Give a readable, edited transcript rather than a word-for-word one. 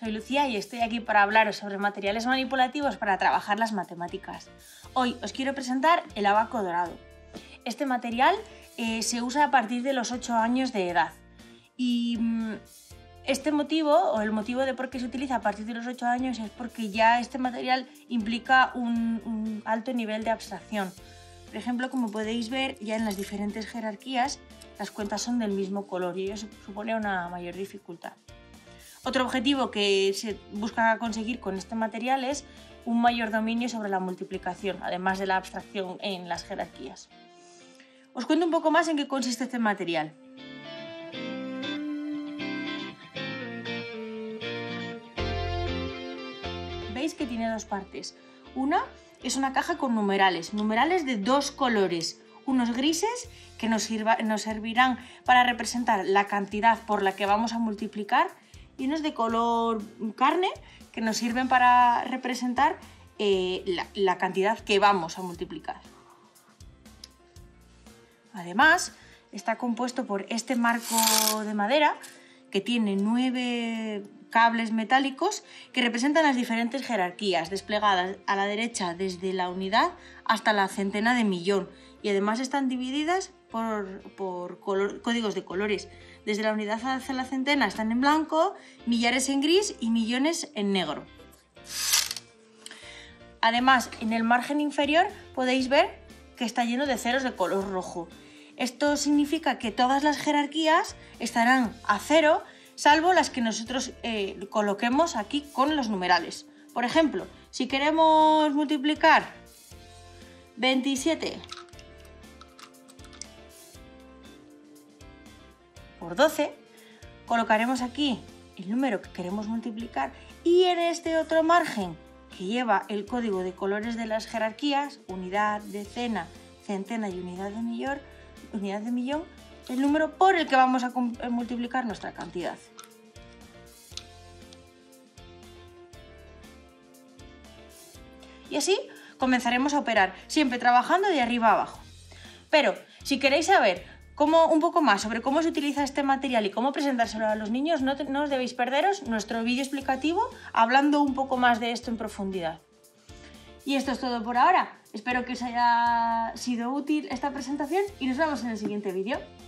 soy Lucía y estoy aquí para hablaros sobre materiales manipulativos para trabajar las matemáticas. Hoy os quiero presentar el abaco dorado. Este material se usa a partir de los 8 años de edad y este motivo, o el motivo de por qué se utiliza a partir de los 8 años, es porque ya este material implica un alto nivel de abstracción. Por ejemplo, como podéis ver, ya en las diferentes jerarquías las cuentas son del mismo color y ello supone una mayor dificultad. Otro objetivo que se busca conseguir con este material es un mayor dominio sobre la multiplicación, además de la abstracción en las jerarquías. Os cuento un poco más en qué consiste este material. Veis que tiene dos partes. Una es una caja con numerales de dos colores, unos grises que nos servirán para representar la cantidad por la que vamos a multiplicar y unos de color carne que nos sirven para representar la cantidad que vamos a multiplicar. Además, está compuesto por este marco de madera que tiene 9 cables metálicos que representan las diferentes jerarquías desplegadas a la derecha desde la unidad hasta la centena de millón, y además están divididas por códigos de colores. Desde la unidad hacia la centena están en blanco, millares en gris y millones en negro. Además, en el margen inferior podéis ver que está lleno de ceros de color rojo. Esto significa que todas las jerarquías estarán a cero, salvo las que nosotros coloquemos aquí con los numerales. Por ejemplo, si queremos multiplicar 27 por 12, colocaremos aquí el número que queremos multiplicar y en este otro margen que lleva el código de colores de las jerarquías, unidad, decena, centena y unidad de millón, el número por el que vamos a multiplicar nuestra cantidad. Y así comenzaremos a operar, siempre trabajando de arriba a abajo. Pero si queréis saber un poco más sobre cómo se utiliza este material y cómo presentárselo a los niños, no os debéis perderos nuestro vídeo explicativo hablando un poco más de esto en profundidad. Y esto es todo por ahora. Espero que os haya sido útil esta presentación y nos vemos en el siguiente vídeo.